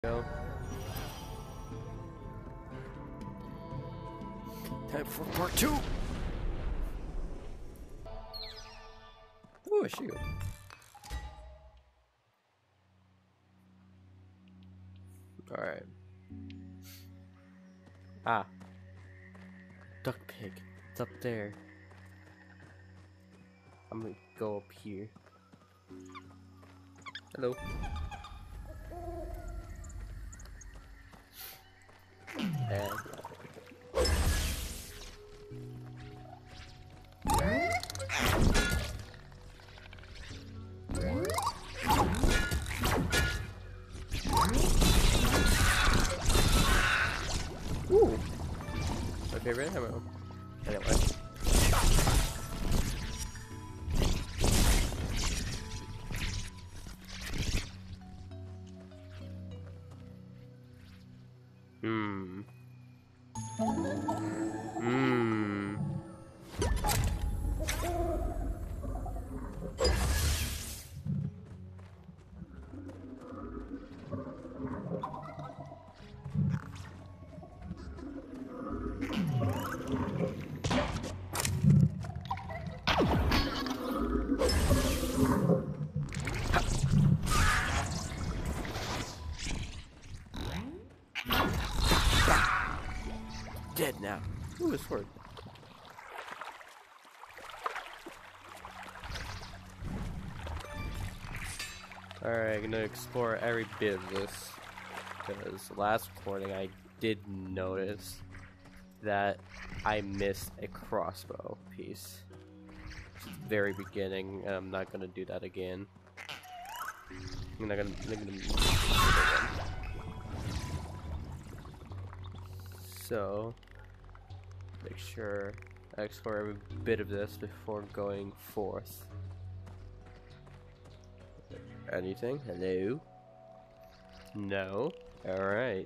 Go. Time for part 2. Ooh, a shield. Alright. Ah. Duck pig. It's up there. I'm gonna go up here. Hello. And ooh, my favorite ammo. Anyway. Hmm. Dead now. Ooh, a sword. Alright, I'm gonna explore every bit of this. Because last recording I did notice that I missed a crossbow piece. Very beginning. I'm not gonna do that again. I'm not gonna so make sure I explore every bit of this before going forth. Anything? Hello? No? Alright.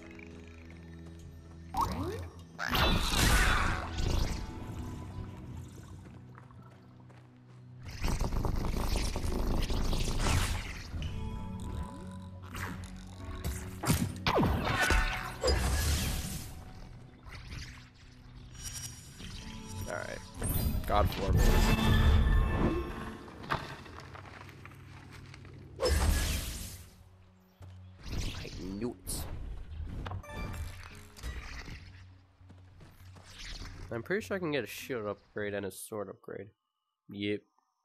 Alright. God for me. I knew it. I'm pretty sure I can get a shield upgrade and a sword upgrade. Yep.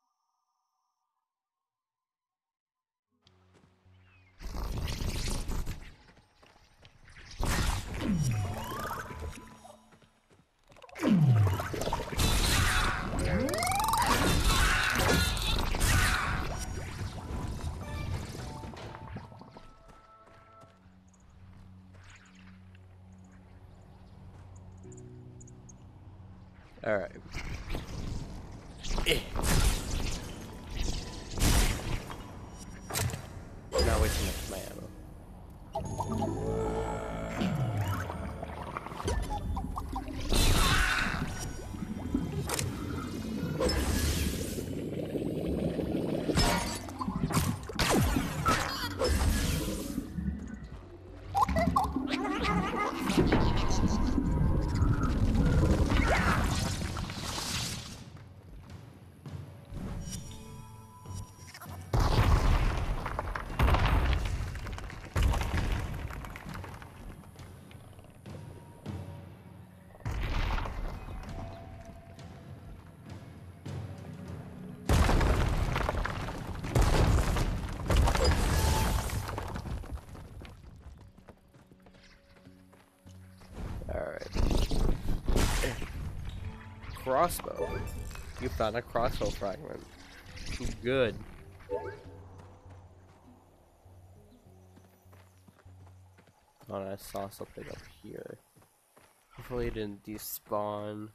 Alright. Now wasting my ammo. Crossbow. You found a crossbow fragment. Good. Oh, I saw something up here. Hopefully it didn't despawn.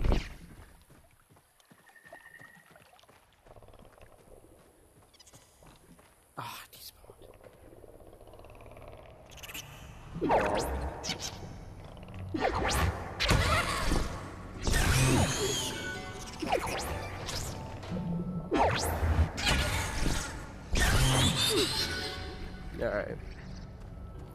Ah, despawned. Alright.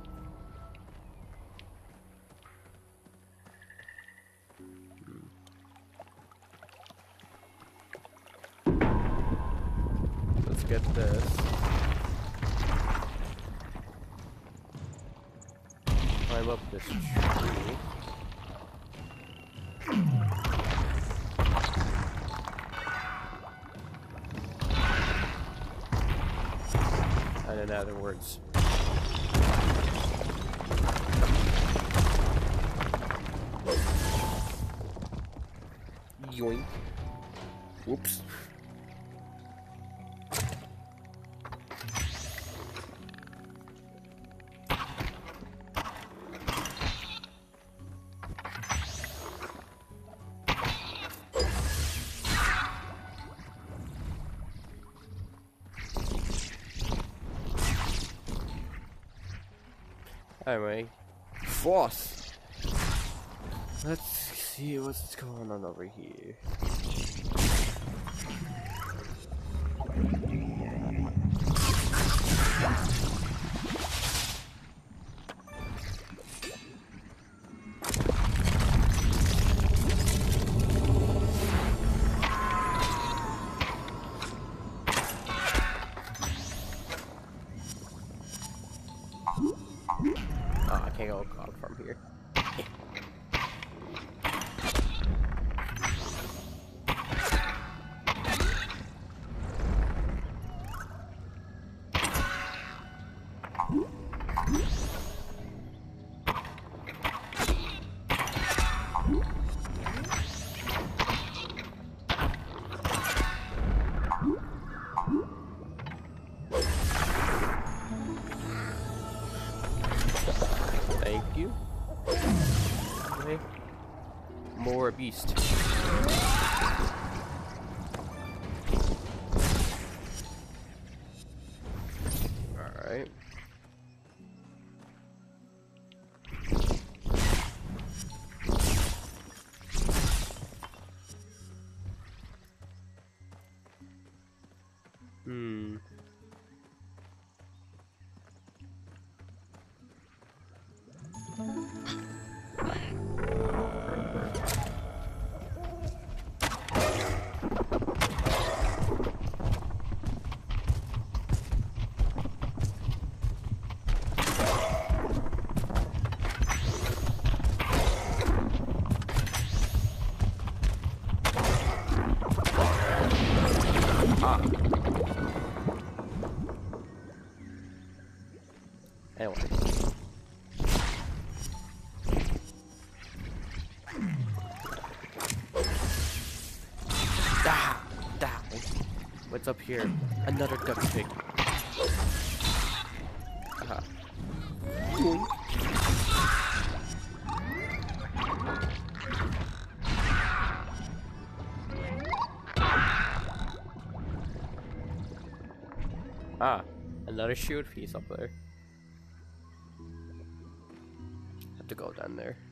get this. Climb up this tree. And in other words. Yoink. Whoops. Anyway, boss. Let's see what's going on over here. Oh, I can't go from here. Thank you. Okay. More beast. Alright. Anyway. What's up here? Another duck pig. Another shield piece up there. Have to go down there.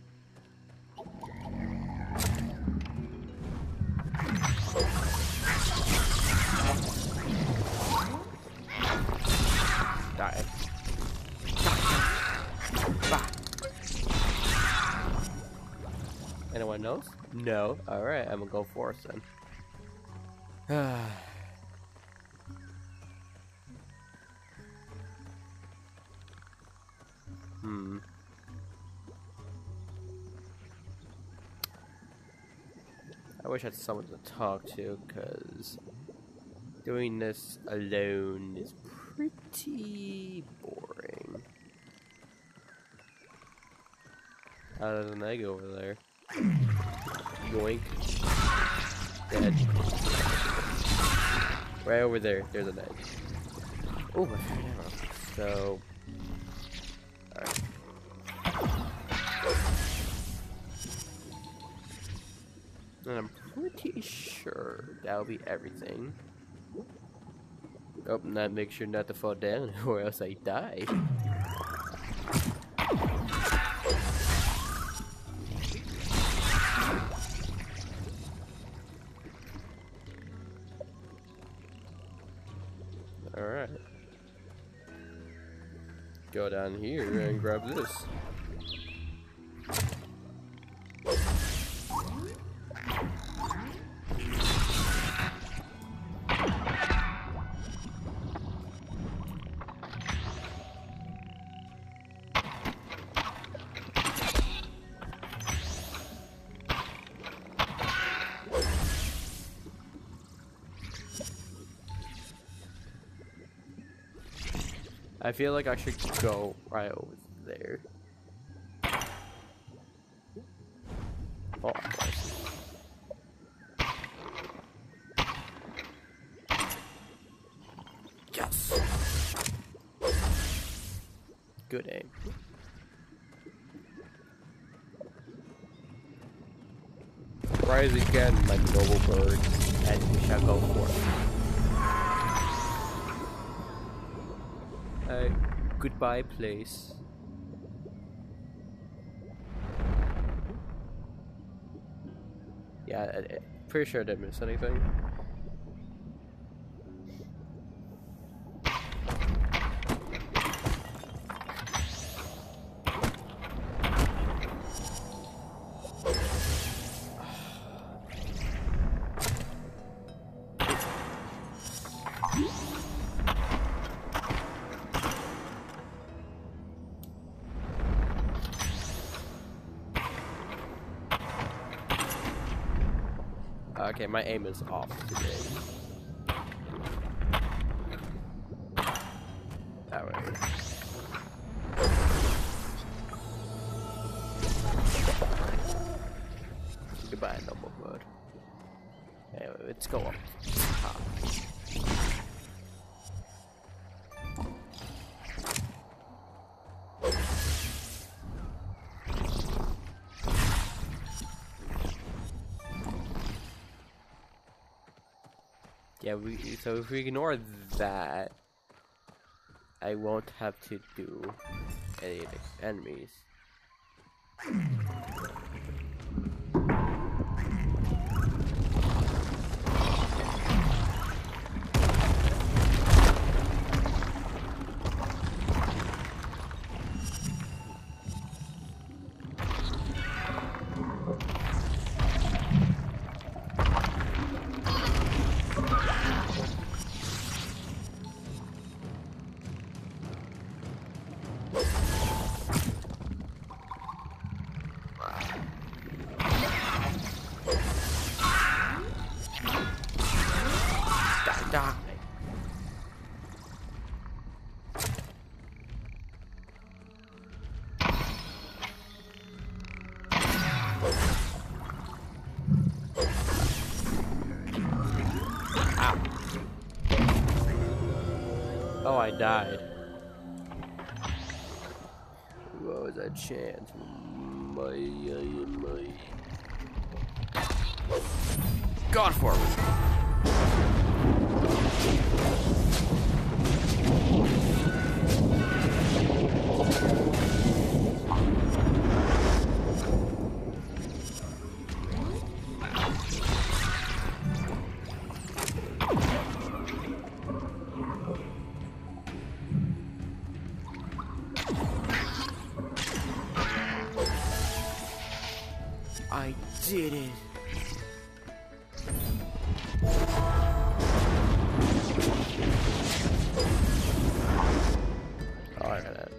Die. Anyone knows? No. Alright, I'm gonna go forth then. I wish I had someone to talk to, because doing this alone is pretty boring. There's an egg over there. Yoink. Dead. Right over there, there's an egg. Oh, my arrow. So... Alright. And I'm pretty sure that'll be everything. Oh, and make sure not to fall down or else I die. Alright. Go down here and grab this. I feel like I should go right over there. Oh, yes. Good aim. Rise again, my noble bird, and we shall go forth. Goodbye, place. Yeah, pretty sure I didn't miss anything. Okay, my aim is off today. Alright. Goodbye, noble bird. Anyway, let's go up. Yeah, so if we ignore that, I won't have to do any of the enemies. Die. Ow. Oh, I died. What was that chance? God forward. I did it. Oh, I got it.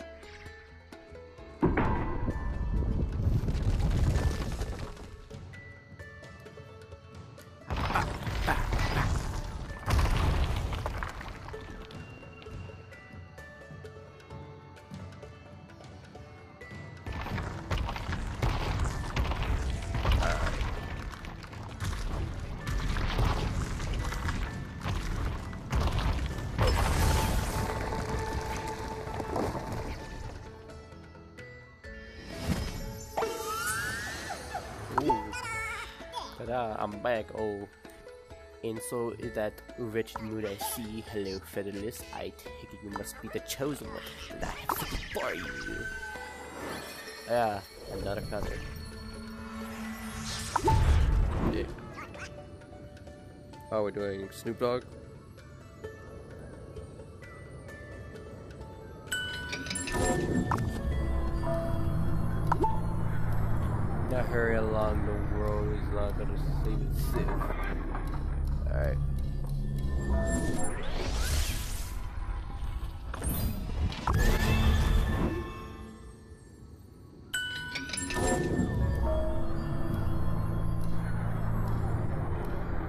I'm back. Oh, and so is that wretched mood I see. Hello, Featherless. I take it you must be the chosen one that I have something for you. Yeah, another feather. Yeah. Oh, we're doing Snoop Dogg. Now hurry along, the world is not gonna save itself. Alright.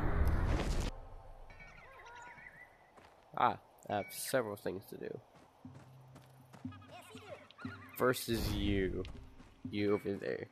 I have several things to do. versus you. You over there.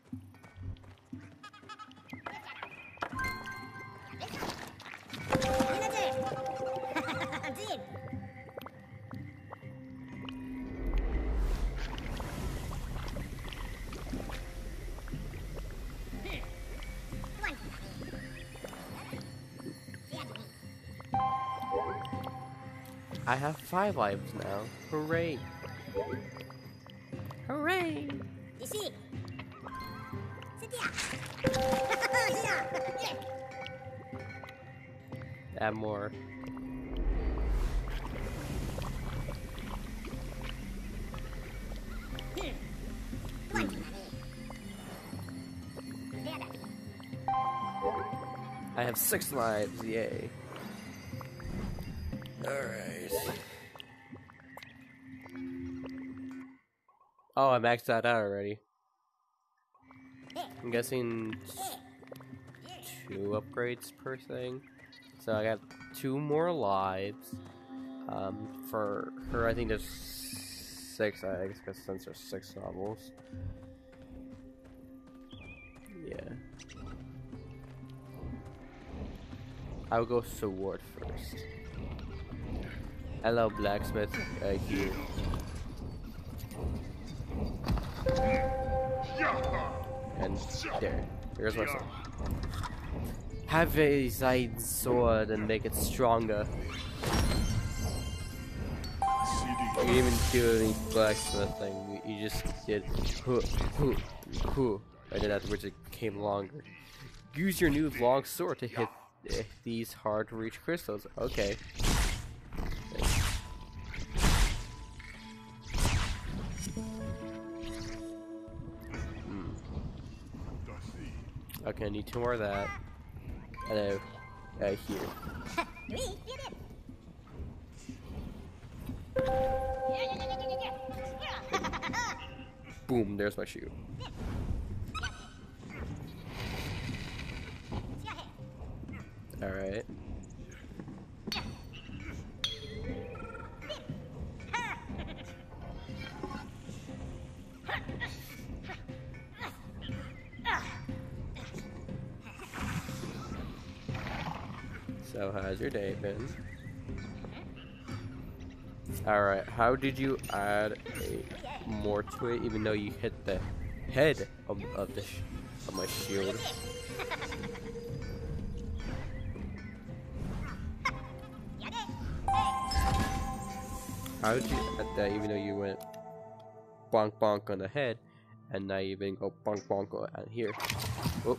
I have 5 lives now. Hooray! Hooray! Add more. I have 6 lives, yay. Alright. Oh, I maxed that out already. I'm guessing 2 upgrades per thing. So I got 2 more lives. For her, I think there's 6 eggs, because since there's 6 levels. Yeah. I'll go sword first. Hello, blacksmith. Here. And there. Here's my sword. Have a side sword and make it stronger. You didn't even do any blacksmithing. You just did and then afterwards it became longer. Use your new long sword to hit these hard to reach crystals. Okay. Okay, I need 2 more of that. And then here. Boom, there's my shoe. Alright. So how's your day been? Alright, how did you add more to it even though you hit the head of my shield? How did you add that even though you went bonk bonk on the head and now you even go bonk bonk on here? Oh.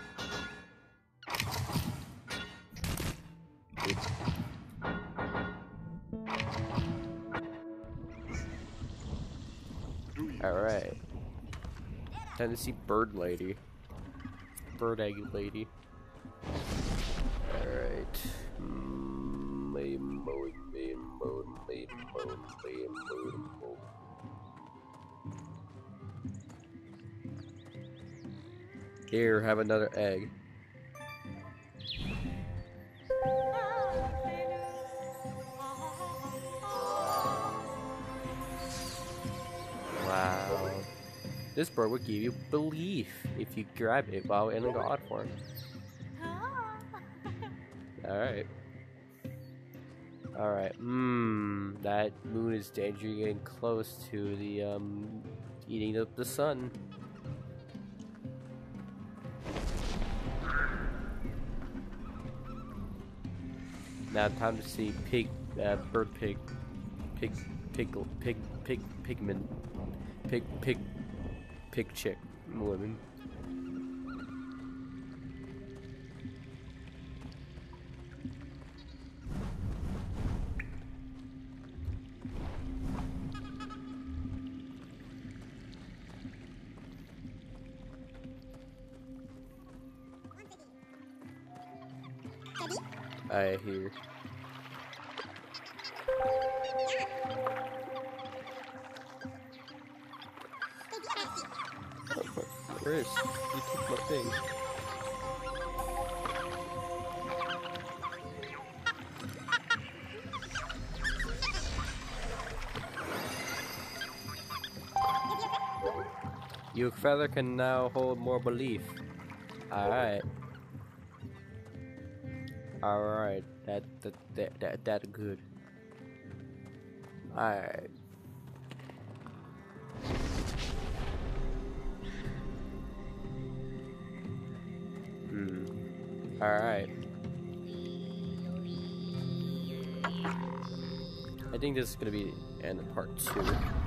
Alright. Time to see Bird Lady. Bird Egg Lady. Alright. Here, have another egg. Wow. This bird will give you belief if you grab it while in a god form. Alright. Alright. That moon is dangerous, getting close to the eating up the sun. Now time to see bird pig chick woman. I hear. Chris, you took my thing. Your feather can now hold more belief. Alright. Alright. That good. Alright. Alright. I think this is gonna be end of part 2.